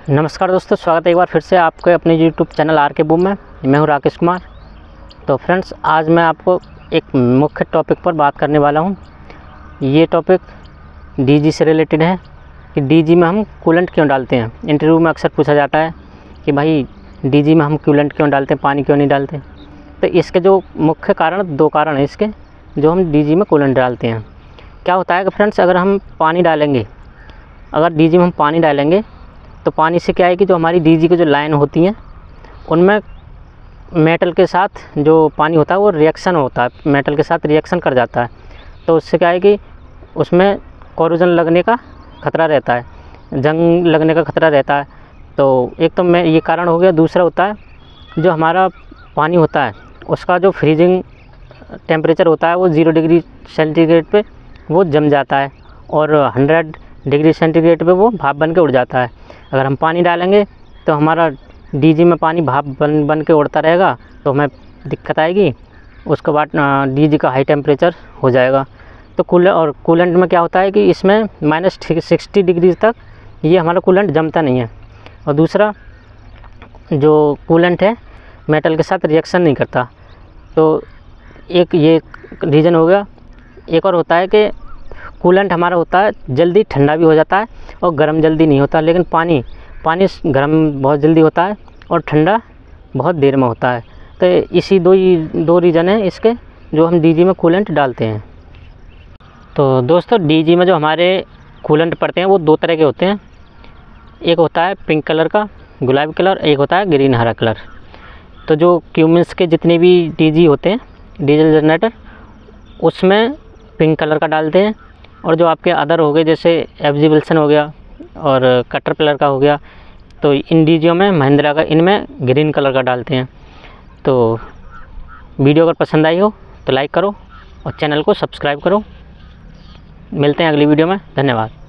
नमस्कार दोस्तों, स्वागत है एक बार फिर से आपके अपने YouTube channel R K boom में। मैं हूं राकेश कुमार। तो फ्रेंड्स, आज मैं आपको एक मुख्य टॉपिक पर बात करने वाला हूं। ये टॉपिक डीजी से रिलेटेड है कि डीजी में हम कूलेंट क्यों डालते हैं। इंटरव्यू में अक्सर पूछा जाता है कि भाई डीजी में हम कूलेंट क्यों डालते हैं, पानी क्यों नहीं डालते। तो इसके जो मुख्य कारण, दो कारण हैं इसके, जो हम डीजी में कूलेंट डालते हैं। क्या होता है कि फ्रेंड्स, अगर हम पानी डालेंगे, अगर डीजी में हम पानी डालेंगे तो पानी से क्या है कि जो हमारी डीजी की जो लाइन होती हैं उनमें मेटल के साथ जो पानी होता है वो रिएक्शन होता है, मेटल के साथ रिएक्शन कर जाता है। तो उससे क्या है कि उसमें कोरोजन लगने का खतरा रहता है, जंग लगने का खतरा रहता है। तो एक तो मैं ये कारण हो गया। दूसरा होता है जो हमारा पानी होता है उसका जो फ्रीजिंग टेम्परेचर होता है वो 0 डिग्री सेंटीग्रेड पे वो जम जाता है और 100 डिग्री सेंटीग्रेड पे वो भाप बन के उड़ जाता है। अगर हम पानी डालेंगे तो हमारा डीजी में पानी भाप बन के उड़ता रहेगा, तो हमें दिक्कत आएगी। उसके बाद डीजी का हाई टेम्परेचर हो जाएगा। तो कूलेंट में क्या होता है कि इसमें -60 डिग्री तक ये हमारा कूलेंट जमता नहीं है। और दूसरा, जो कूलेंट है मेटल के साथ रिएक्शन नहीं करता। तो एक ये रीज़न हो गया। एक और होता है कि कूलेंट हमारा होता है जल्दी ठंडा भी हो जाता है और गर्म जल्दी नहीं होता। लेकिन पानी गर्म बहुत जल्दी होता है और ठंडा बहुत देर में होता है। तो इसी दो रीज़न हैं इसके, जो हम डीजी में कूलेंट डालते हैं। तो दोस्तों, डीजी में जो हमारे कूलेंट पड़ते हैं वो दो तरह के होते हैं। एक होता है पिंक कलर का, गुलाबी कलर, एक होता है ग्रीन हरा कलर। तो जो क्यूमिंस के जितने भी डीजी होते हैं, डीजल जनरेटर, उसमें पिंक कलर का डालते हैं। और जो आपके अदर हो गए, जैसे FG विल्सन हो गया और कैटरपिलर का हो गया, तो इन डीजियों में, महिंद्रा का, इनमें ग्रीन कलर का डालते हैं। तो वीडियो अगर पसंद आई हो तो लाइक करो और चैनल को सब्सक्राइब करो। मिलते हैं अगली वीडियो में। धन्यवाद।